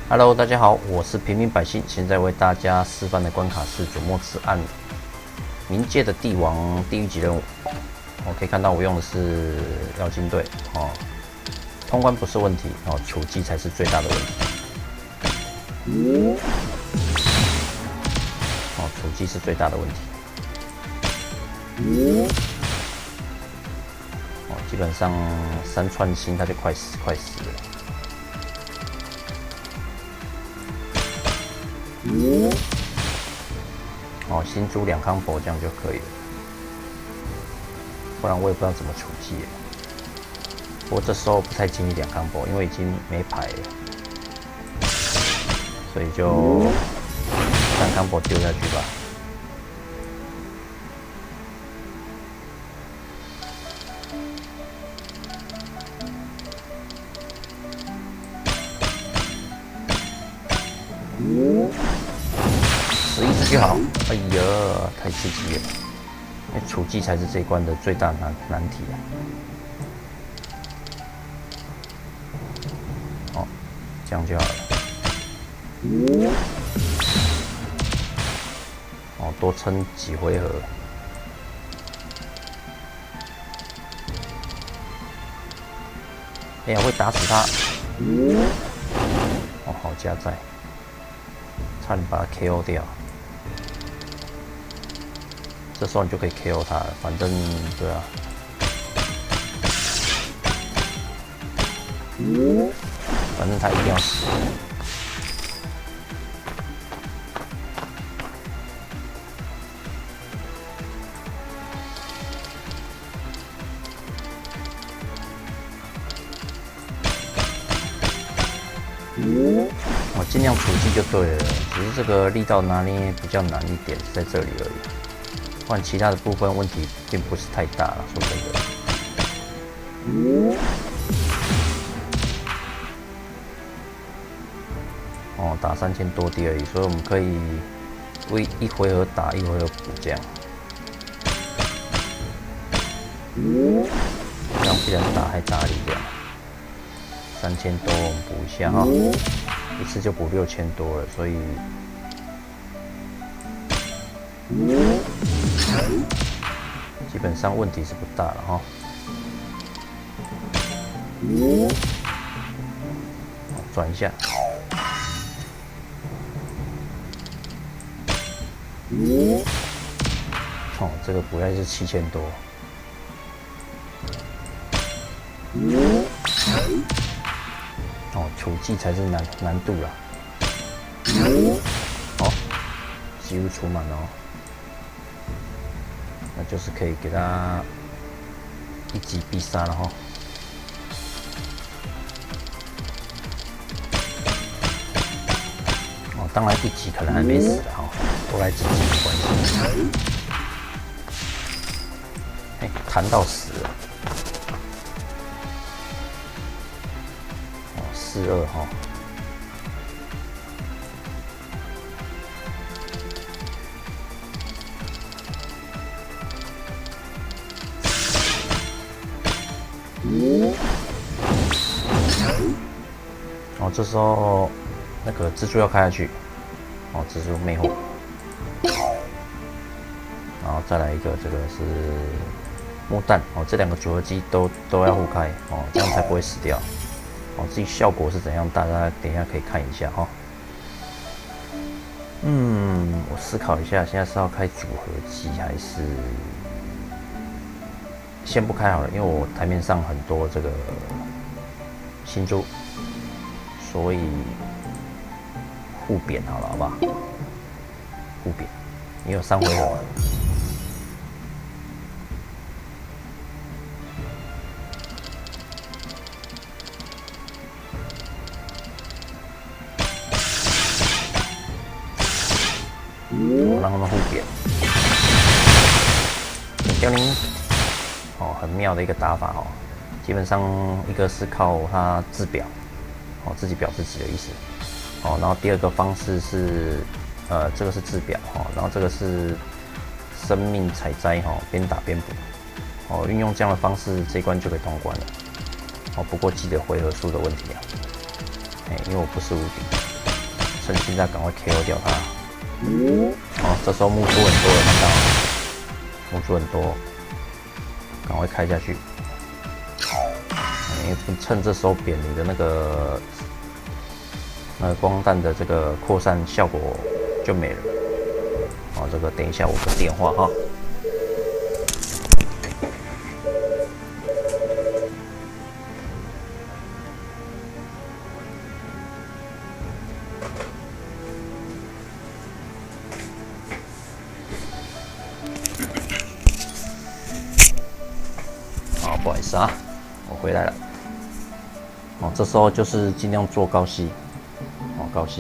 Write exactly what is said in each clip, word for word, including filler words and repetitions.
Hello， 大家好，我是平民百姓，现在为大家示范的关卡是佐莫茨案冥界的帝王地狱级任务。我可以看到我用的是妖精队哦，通关不是问题哦，处技才是最大的问题。哦，处技是最大的问题。哦，基本上三串星他就快死快死了。 哦，新租两康博这样就可以了，不然我也不知道怎么处技了。不过这时候不太建议两康博，因为已经没牌了，所以就三康博丢下去吧。死一只就好。哎呀，太刺激了！因为处技才是这一关的最大难难题啊。哦，这样就好了。哦，多撑几回合。哎呀，会打死他！哦，好加载，差点把他 K O 掉。 这时候你就可以 K O 他了，反正对啊，反正他一定要死。我尽量处技就对了，只是这个力道拿捏比较难一点，在这里而已。 不然其他的部分问题并不是太大了，说真的。哦，打三千多滴而已，所以我们可以为一回合打一回合补这样。这样比人打还大力量。三千多我们补一下哈，一次就补六千多了，所以。 基本上问题是不大了哈。转一下。哦，这个补下是七千多。哦，处技才是难难度啦。哦，几乎出满了哦。 那就是可以给他一击必杀了哈。哦，当然一击可能还没死哈，多来几击没关系。哎，弹到死了。哦，四二哈。 哦，这时候那个蜘蛛要开下去，哦，蜘蛛魅惑，然后再来一个，这个是木弹，哦，这两个组合技都都要互开，哦，这样才不会死掉。哦，至于效果是怎样，大家等一下可以看一下哈。嗯，我思考一下，现在是要开组合技还是先不开好了？因为我台面上很多这个新珠。 所以互扁好了，好不好？互扁，你有三回合吗？我让他们互扁，凋零，哦，很妙的一个打法哦。基本上一个是靠它自表。 哦，自己表自己的意思。哦，然后第二个方式是，呃，这个是自表哈、哦，然后这个是生命采摘哈，边打边补。哦，运用这样的方式，这一关就可以通关了。哦，不过记得回合数的问题啊。哎，因为我不是无敌。 趁现在赶快 K O 掉它。哦，这时候木珠很多了，看到木珠很多，赶快开下去。你趁这时候扁你的那个那个光弹的这个扩散效果就没了。哦，这个等一下我的电话哈。好，不好意思啊，我回来了。哦，这时候就是尽量做高吸，哦，高吸。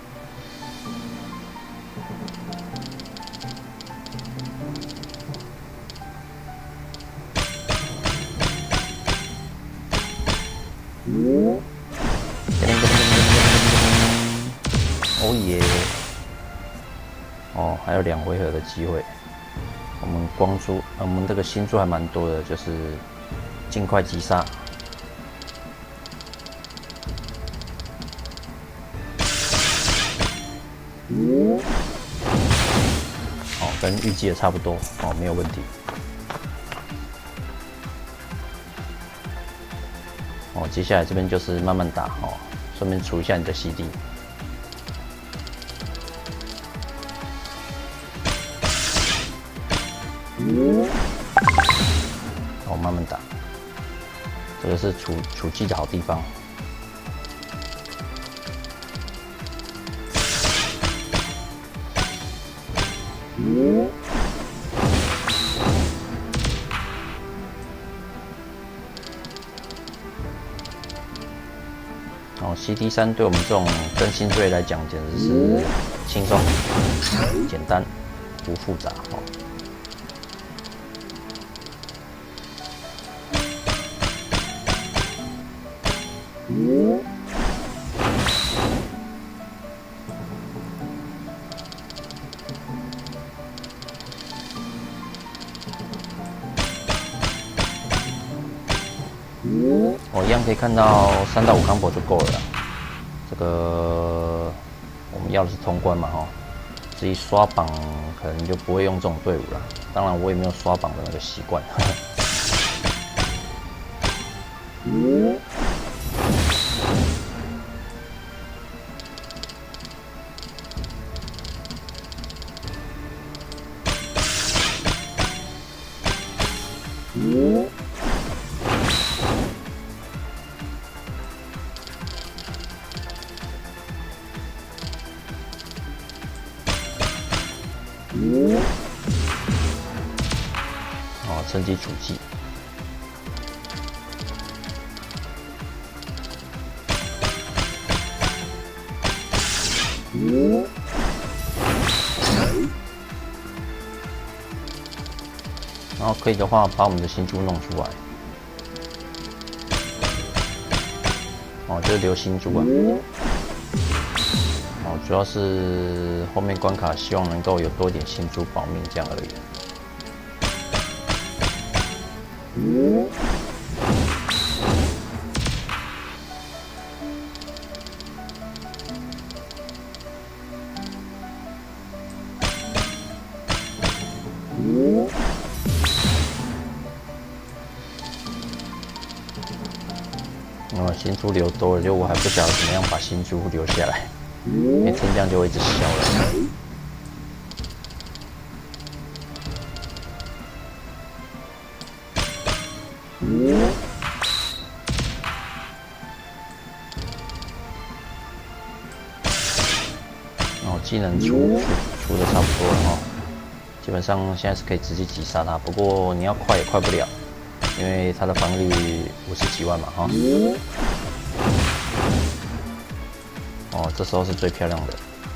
哦耶！哦，还有两回合的机会。我们光珠，我们这个星珠还蛮多的，就是尽快击杀。哦，跟预计的差不多，哦，没有问题。哦，接下来这边就是慢慢打，哦，顺便除一下你的 C D。哦，慢慢打，这个是储储气的好地方。哦 ，C D 三对我们这种更新队来讲，简直是轻松、简单、不复杂哦。我一样可以看到三到五康博就够了啦。这个我们要的是通关嘛，哈。至于刷榜，可能就不会用这种队伍了。当然，我也没有刷榜的那个习惯。哦，趁机主技。然后可以的话，把我们的星珠弄出来。哦，就是留星珠啊。哦，主要是后面关卡希望能够有多一点星珠保命，这样而已。哦，星珠留多了，就我还不晓得怎么样把星珠留下来，因为天将就会一直消了。哦，技能出出出的差不多了哈，基本上现在是可以直接击杀他，不过你要快也快不了。因为它的防御五十几万嘛，哈。哦，这时候是最漂亮的。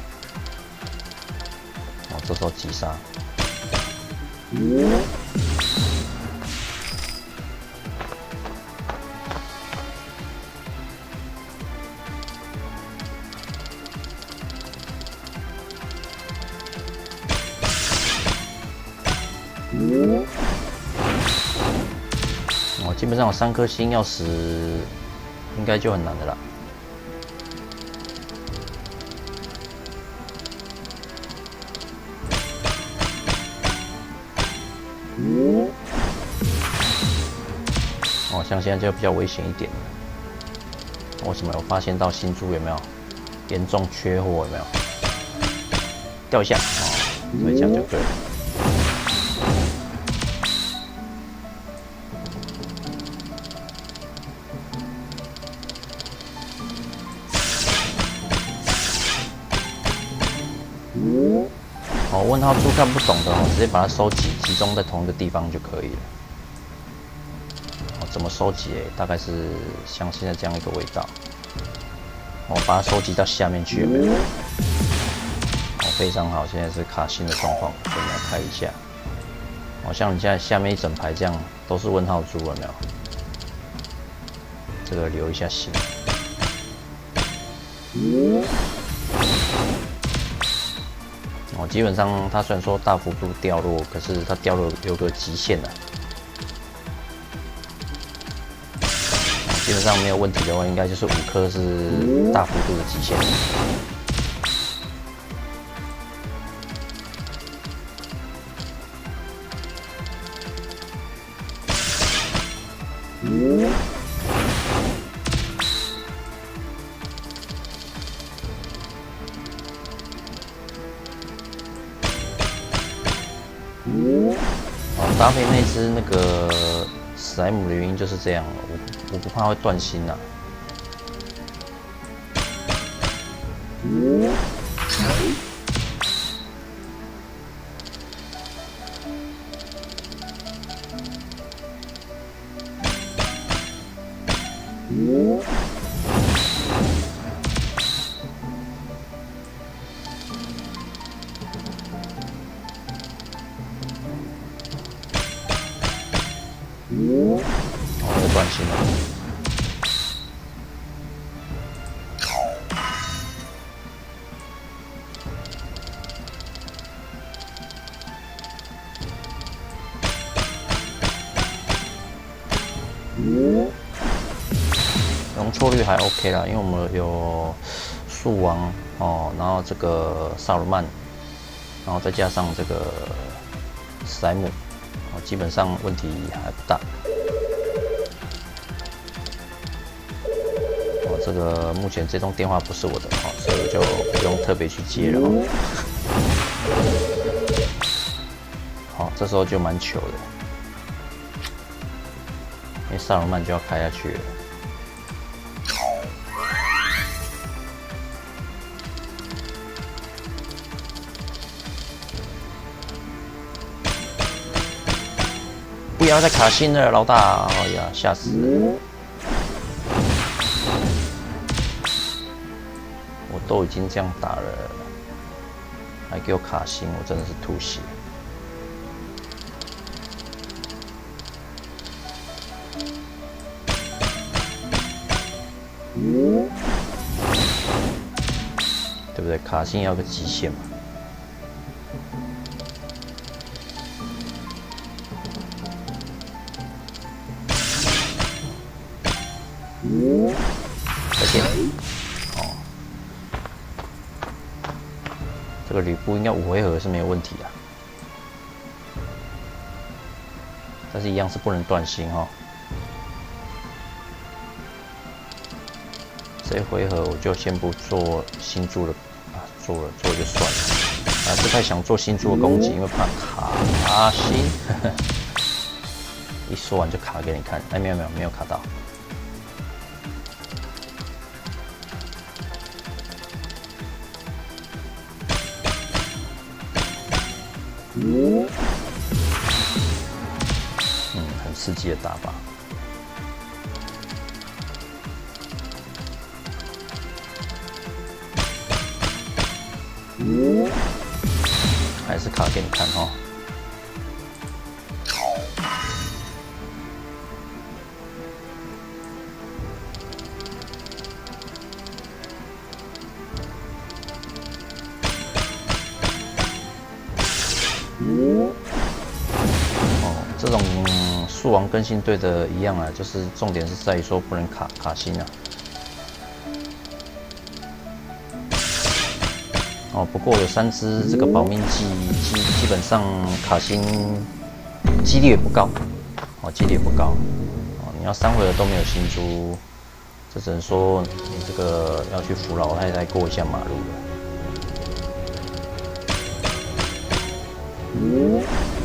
哦，这时候击杀。哦，基本上有三颗星要死，应该就很难的啦。 像现在就比较危险一点了。为什么有发现到新珠有没有严重缺货？有没有掉一下哦？所以这样就对了。哦，问号珠看不懂的哦，直接把它收集集中在同一个地方就可以了。哦，怎么收集？大概是像现在这样一个味道。我、哦、把它收集到下面去，有没有？哦，非常好，现在是卡芯的状况，所以我们来开一下。哦，像你现在下面一整排这样都是问号珠，有没有？这个留一下心。哦，基本上它虽然说大幅度掉落，可是它掉落有个极限的。基本上没有问题的话，应该就是五颗是大幅度的极限。哦，搭配那只那个史莱姆的原因就是这样，我我不怕会断芯呐。哦，又断芯了。容错率还 OK 啦，因为我们有树王哦，然后这个萨鲁曼，然后再加上这个史莱姆，哦，基本上问题还不大。哦，这个目前这通电话不是我的哦，所以我就不用特别去接了哦。好，这时候就蛮糗的，因为萨鲁曼就要开下去了。不要再卡芯了，老大！哎呀，吓死了！我都已经这样打了，还给我卡芯，我真的是吐血。对不对？卡芯要个极限嘛。再见。哦，这个吕布应该五回合是没有问题的，但是一样是不能断芯哈。这一回合我就先不做新珠了啊，做了做了就算了啊，不太想做新珠的攻击，因为怕卡卡芯。一说完就卡给你看，哎，没有没有没有卡到。嗯，很刺激的打法。还是卡给你看哦。哦，这种树王更新队的一样啊，就是重点是在于说不能卡卡芯啊。哦，不过有三只这个保命剂，基基本上卡芯几率也不高，哦，几率也不高，哦，你要三回合都没有新珠，这只能说你这个要去扶老太太过一下马路了。嗯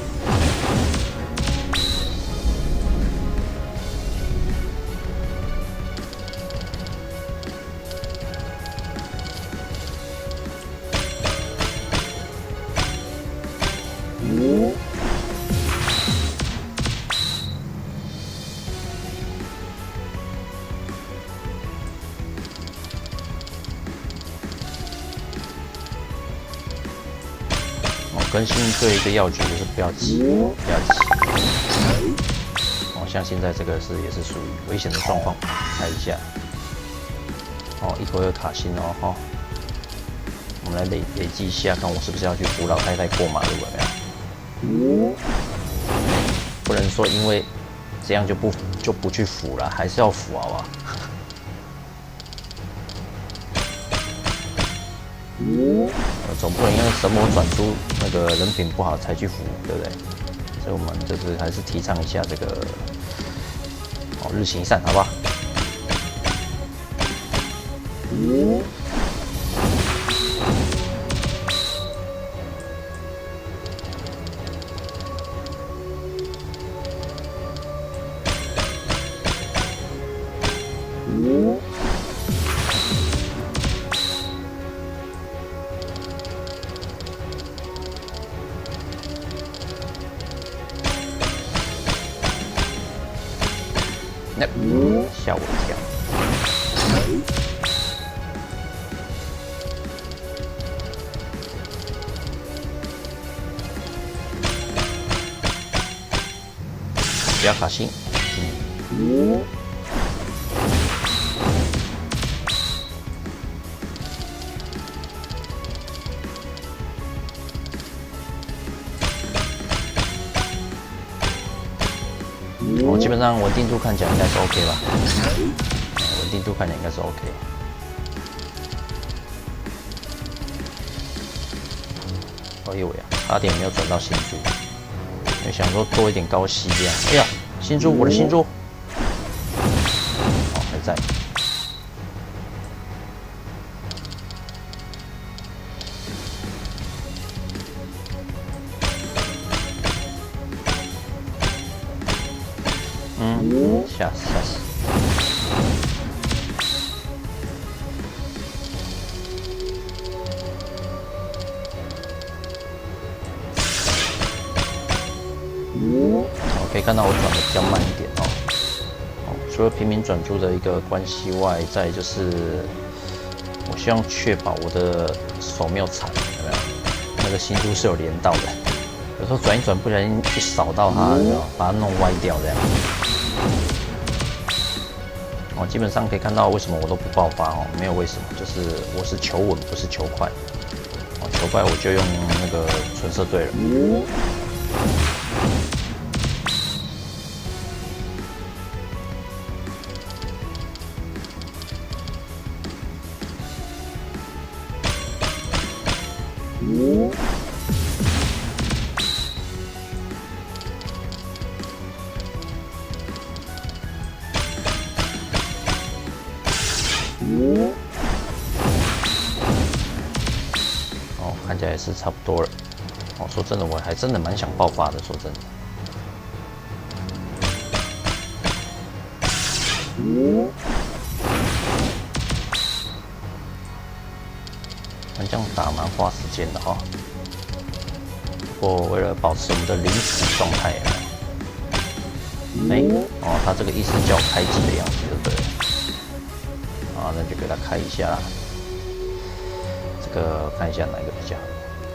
更新对一个要诀就是不要急，不要急。哦，像现在这个是也是属于危险的状况，开一下。哦，一口有卡心哦，哈、哦。我们来累累计一下，看我是不是要去扶老太太过马路了没有？不能说因为这样就不就不去扶了，还是要扶，好不好？总不能因为神魔转出那个人品不好才去扶，对不对？所以我们就是还是提倡一下这个哦日行善，好不好？那吓我一跳！不要卡心。嗯 我、哦、基本上稳定度看起来应该是 OK 吧，稳定度看起来应该是 OK。哎呦呀，差点没有转到新珠，因为想说多一点高息这样。哎呀，新珠，我的新珠，哦还在。嗯，吓死吓死！我可以看到我转的比较慢一点哦。哦，除了平民转珠的一个关系外，再就是我希望确保我的手没有残，有没有？那个新珠是有连到的，有时候转一转不小心一扫到它，把它弄歪掉这样。 哦，基本上可以看到为什么我都不爆发哦，没有为什么，就是我是求稳，不是求快。哦，求快我就用那个纯色队了。哦，看起来也是差不多了。哦，说真的，我还真的蛮想爆发的。说真的。但这样打蛮花时间的哈。不过为了保持我们的临时状态，哎、欸，哦，他这个意思叫开机的样子，对不对？啊，那就给他开一下啦。这个看一下哪一个比较好。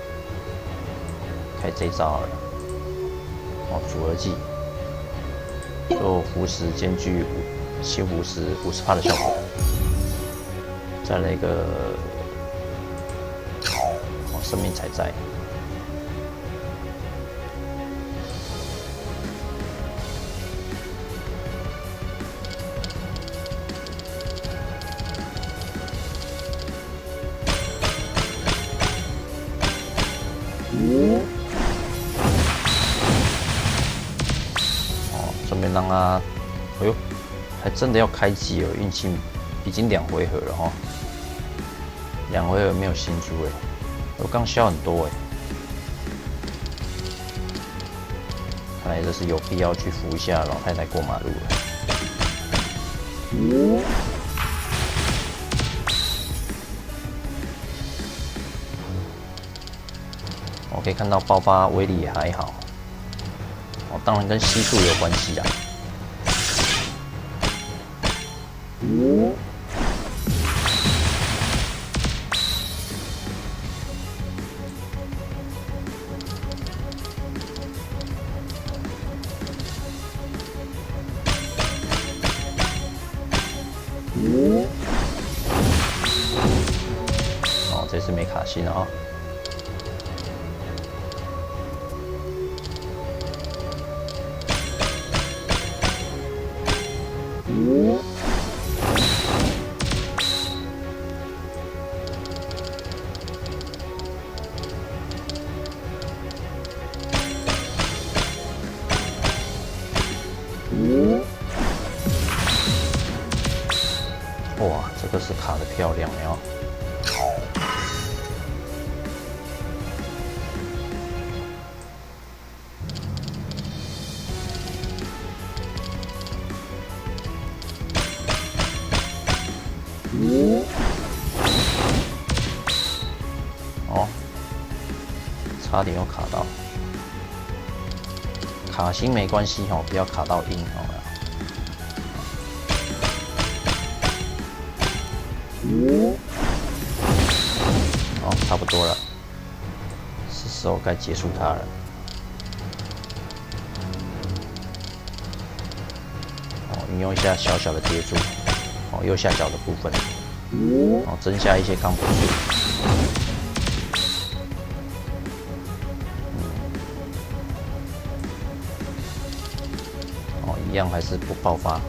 开这一招好了。哦，组合技，就腐蚀兼具新腐蚀五十趴的效果。再来一个，哦，生命采摘。 哦，顺便让他，哎呦， 还真的要开机了，运气已经两回合了哈，两回合没有新珠哎，我刚消很多哎，看来这是有必要去扶一下老太太过马路了。我可以看到爆发威力也还好，哦，当然跟吸数有关系啊。哦，这次没卡芯了啊。哇，这个是卡的漂亮哟！哦，差点又卡到，卡芯没关系哦，不要卡到音哦。哦，差不多了，是时候该结束它了。哦，运用一下小小的接住，哦，右下角的部分，哦，增加一些钢补数。哦，一样还是不爆发。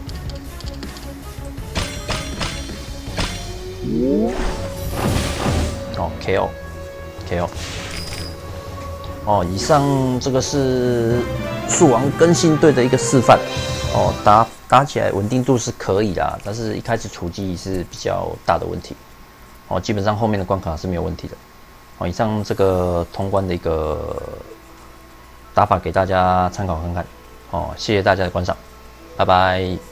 哦 ，K O，K O。哦，以上这个是树王更新队的一个示范。哦，打打起来稳定度是可以啦，但是一开始处机是比较大的问题。哦，基本上后面的关卡是没有问题的。哦，以上这个通关的一个打法给大家参考看看。哦，谢谢大家的观赏，拜拜。